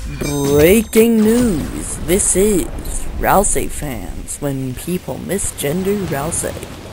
Breaking news! This is Ralsei fans when people misgender Ralsei.